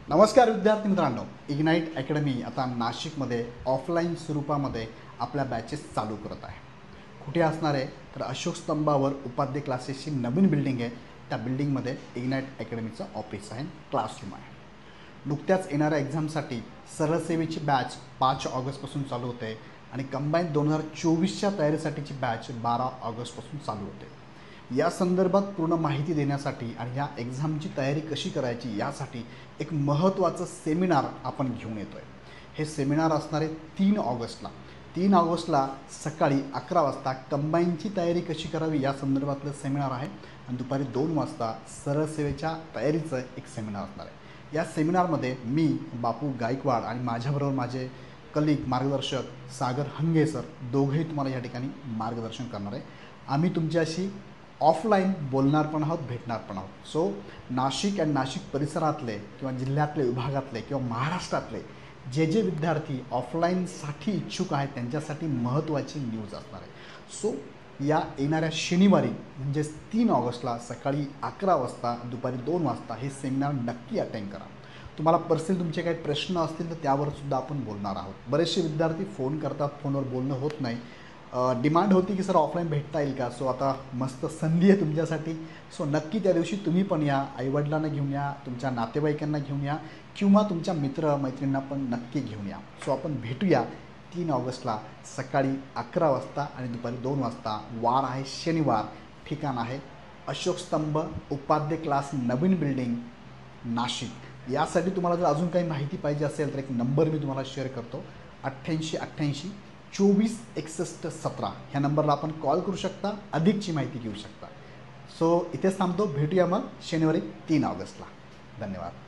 नमस्कार विद्यार्थी मित्रांनो, इग्नाइट अकॅडमी आता नाशिकमध्ये ऑफलाईन स्वरूपामध्ये आपल्या बॅचेस चालू करत आहे। कुठे असणार आहे तर अशोक स्तंभावर उपाध्याय क्लासेसची नवीन बिल्डिंग आहे। त्या बिल्डिंगमध्ये इग्नाइट अकॅडमीचं ऑफिस आहे, क्लासरूम आहे। नुकत्याच येणाऱ्या एक्झामसाठी सरळ सेवेची बॅच 5 ऑगस्टपासून चालू होते आणि कंबाईन 2024च्या तयारीसाठीची बॅच 12 ऑगस्टपासून चालू होते। या संदर्भात पूर्ण माहिती देण्यासाठी आणि या एक्झामची तयारी कशी करायची यासाठी एक महत्त्वाचं सेमिनार आपण घेऊन येतो आहे। हे सेमिनार असणार आहे 3 ऑगस्टला सकाळी 11 वाजता कंबाईनची तयारी कशी करावी या संदर्भातलं सेमिनार आहे आणि दुपारी 2 वाजता सरळ सेवेच्या तयारीचं एक सेमिनार असणार आहे। या सेमिनारमध्ये मी बापू गायकवाड आणि माझ्याबरोबर माझे कलिग मार्गदर्शक सागर हंगे सर दोघेही तुम्हाला या ठिकाणी मार्गदर्शन करणार आहे। आम्ही तुमच्याशी ऑफलाईन बोलणार पण आहोत, भेटणार पण आहोत। सो नाशिक आणि नाशिक परिसरातले किंवा जिल्ह्यातले, विभागातले किंवा महाराष्ट्रातले जे विद्यार्थी ऑफलाईनसाठी इच्छुक आहेत त्यांच्यासाठी महत्त्वाची न्यूज असणार आहे। सो या येणाऱ्या शनिवारी म्हणजेच 3 ऑगस्टला सकाळी 11 वाजता दुपारी 2 वाजता हे सेमिनार नक्की अटेंड करा। तुम्हाला पर्सनली तुमचे काही प्रश्न असतील तर त्यावर सुद्धा आपण बोलणार आहोत। बरेचसे विद्यार्थी फोन करतात, फोनवर बोलणं होत नाही। डिमांड होती की सर ऑफलाईन भेटता येईल का। सो आता मस्त संधी आहे तुमच्यासाठी। सो नक्की त्या दिवशी तुम्ही पण या, आईवडिलांना घेऊन या, तुमच्या नातेवाईकांना घेऊन या किंवा तुमच्या मित्रमैत्रिणींना पण नक्की घेऊन या। सो आपण भेटूया 3 ऑगस्टला सकाळी 11 वाजता आणि दुपारी 2 वाजता। वार आहे शनिवार, ठिकाण आहे अशोक स्तंभ उपाध्याय क्लास नवीन बिल्डिंग नाशिक। यासाठी तुम्हाला जर अजून काही माहिती पाहिजे असेल तर एक नंबर मी तुम्हाला शेअर करतो, 8888 24 61 17 ह्या नंबरला आपण कॉल करू शकता, अधिकची माहिती घेऊ शकता। सो इथेच थांबतो, भेटूया मग शनिवारी 3 ऑगस्टला। धन्यवाद।